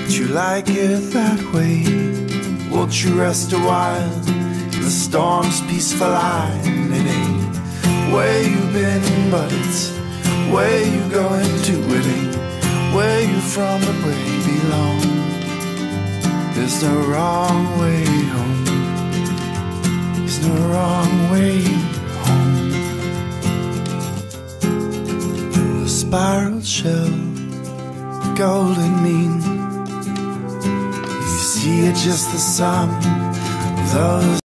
Would you like it that way? Won't you rest a while in the storm's peaceful line? It ain't where you've been, but it's where you going to. It ain't where you from, but where you belong. There's no wrong way home. There's no wrong way home. The spiral shell, golden mean. You see it just the sum of those